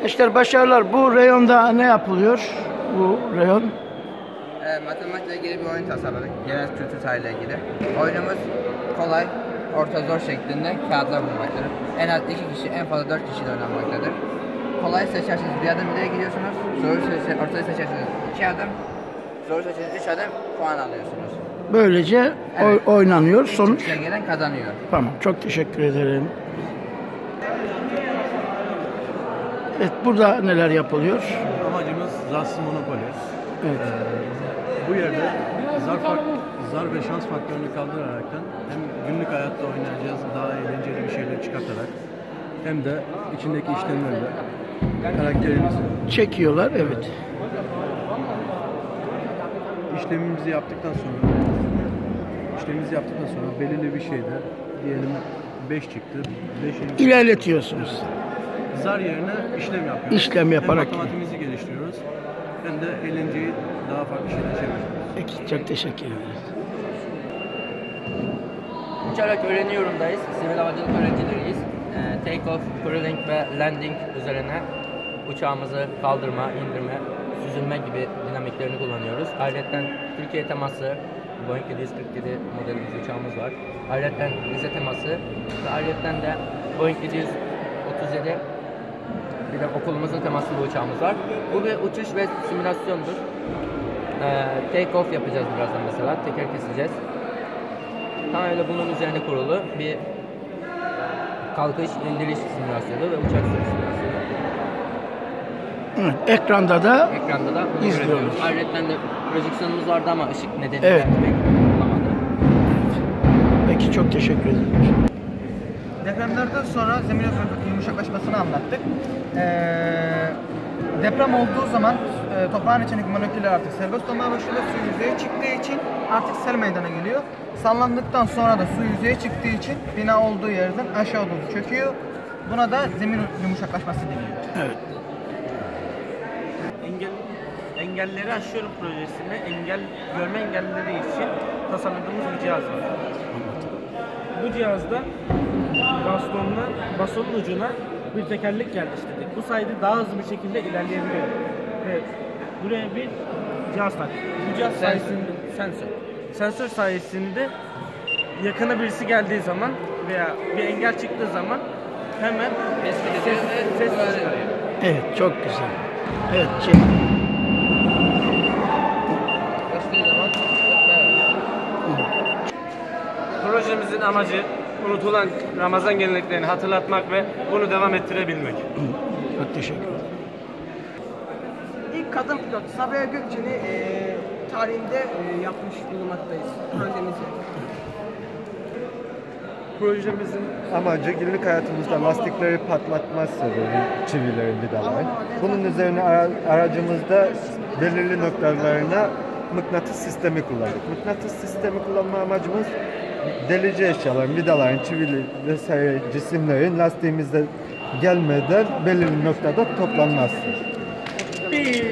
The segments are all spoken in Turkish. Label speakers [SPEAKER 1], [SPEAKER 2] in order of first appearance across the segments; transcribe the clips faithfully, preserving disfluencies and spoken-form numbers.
[SPEAKER 1] Gençler başarılar. Bu reyonda ne yapılıyor? Bu reyon?
[SPEAKER 2] E, matematikle ilgili bir oyun tasarladık. Genel kültür tarihiyle ilgili. Oyunumuz kolay, orta zor şeklinde kağıtlar bulunmaktadır. En az iki kişi, en fazla dört kişi de oynanmaktadır. Kolay seçerseniz bir adım ileri gidiyorsunuz. Zor seçerseniz, ortayı seçerseniz iki adım. Zor seçerseniz üç adım puan alıyorsunuz.
[SPEAKER 1] Böylece evet. oy oynanıyor. Sonuç?
[SPEAKER 2] İlk gelen kazanıyor.
[SPEAKER 1] Tamam. Çok teşekkür ederim. Evet. Burada neler yapılıyor?
[SPEAKER 3] Amacımız Zars Monopoly.
[SPEAKER 1] Evet.
[SPEAKER 3] Ee, bu yerde zar, zar ve şans faktörünü kaldıraraktan hem günlük hayatta oynayacağız, daha eğlenceli bir şeyler çıkartarak hem de içindeki işlemlerle karakterimizi
[SPEAKER 1] çekiyorlar. Evet.
[SPEAKER 3] İşlemimizi yaptıktan sonra işlemimizi yaptıktan sonra belirli bir şeyde diyelim beş çıktı. beşinci
[SPEAKER 1] İlerletiyorsunuz.
[SPEAKER 3] Zar yerine işlem yapıyoruz.
[SPEAKER 1] İşlem yaparak.
[SPEAKER 3] Hem matematiğimizi geliştiriyoruz hem de eğlenceyi daha farklı şeyler yapıyoruz.
[SPEAKER 1] Peki, çok teşekkür ederiz.
[SPEAKER 4] Uçarak öğreniyorumdayız. Sivil havacılık öğrencileriyiz. Ee, take off, cruising ve landing üzerine uçağımızı kaldırma, indirme, süzülme gibi dinamiklerini kullanıyoruz. Ayrıca Türkiye teması, Boeing yedi yüz kırk yedi model bir uçağımız var. Ayrıca Rize teması ve ayrıca de Boeing yedi yüz otuz yedi bir de okulumuzun temaslı bir uçağımız var. Bu bir uçuş ve simülasyondur. Ee, take off yapacağız birazdan mesela. Teker keseceğiz. Tam öyle bunun üzerine kurulu bir kalkış, indiriş simülasyonu ve uçak sürüş simülasyonu.
[SPEAKER 1] Evet, ekranda da
[SPEAKER 4] Ekranda da
[SPEAKER 1] izliyoruz.
[SPEAKER 4] Ayrıca de projeksiyonumuz vardı ama ışık nedeniyle
[SPEAKER 1] evet.
[SPEAKER 4] pek olamadı.
[SPEAKER 1] Peki, çok teşekkür ederim.
[SPEAKER 5] Depremlerden sonra zemin yumuşaklaşmasını anlattık. Ee, deprem olduğu zaman e, toprağın içindeki moleküller artık serbest olmaya başlıyor. Su yüzeye çıktığı için artık sel meydana geliyor. Sallandıktan sonra da su yüzeye çıktığı için bina olduğu yerden aşağı doğru çöküyor. Buna da zemin yumuşaklaşması deniyor.
[SPEAKER 1] Evet.
[SPEAKER 6] Engel, engelleri aşıyorum projesinde engel görme engellileri için tasarladığımız bir cihaz var. Bu cihazda bastonla bastonun ucuna bir tekerlek yerleştirdik. Bu sayede daha hızlı bir şekilde ilerleyebiliyor. Ve buraya bir cihaz taktık. Bu cihaz sayesinde sensör. Sensör sayesinde yakına birisi geldiği zaman veya bir engel çıktığı zaman hemen ses, ses çıkarıyor.
[SPEAKER 1] Evet, çok güzel. Evet, şey.
[SPEAKER 6] Projemizin amacı unutulan Ramazan geleneklerini hatırlatmak ve bunu devam ettirebilmek.
[SPEAKER 1] Çok teşekkür ederim.
[SPEAKER 5] İlk kadın pilot Sabiha Gökçen'i e, tarihinde e, yapmış bulunmaktayız projemizi.
[SPEAKER 7] Projemizin amacı günlük hayatımızda lastikleri patlatmaz sebebi çivilerin vidaları. Bunun üzerine ara, aracımızda belirli noktalarına mıknatıs sistemi kullandık. Mıknatıs sistemi kullanma amacımız delici eşyaların, vidaların, çivili vesaire cisimlerin lastiğimizde gelmeden belirli noktada toplanması.
[SPEAKER 1] Bir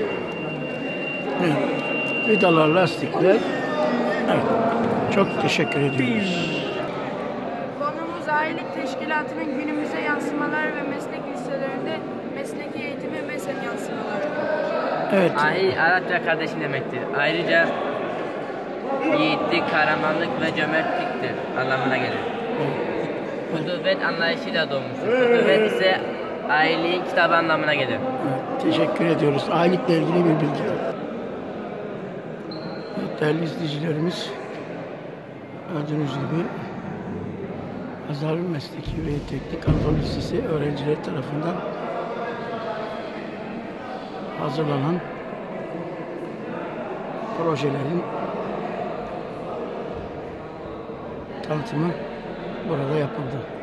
[SPEAKER 1] vidalar, lastikler. Evet. Çok teşekkür ediyoruz.
[SPEAKER 8] Konumuz ailelik teşkilatının günümüze yansımaları ve meslek liselerinde mesleki eğitimi ve meslek yansımaları.
[SPEAKER 1] Evet.
[SPEAKER 4] Ahi Arapça kardeşim demektir. Ayrıca yiğitlik, kahramanlık ve cömertliktir anlamına gelir. Kudubet anlayışıyla doğmuştur. Kudubet ise aileliğin kitabı anlamına gelir.
[SPEAKER 1] Evet, teşekkür ediyoruz. Ailelikle ilgili bir bilgi. Evet, değerli izleyicilerimiz, gördüğünüz gibi Pazar Mesleki ve Teknik Anadolu Lisesi öğrencileri tarafından hazırlanan projelerin tanıtımı burada yapıldı.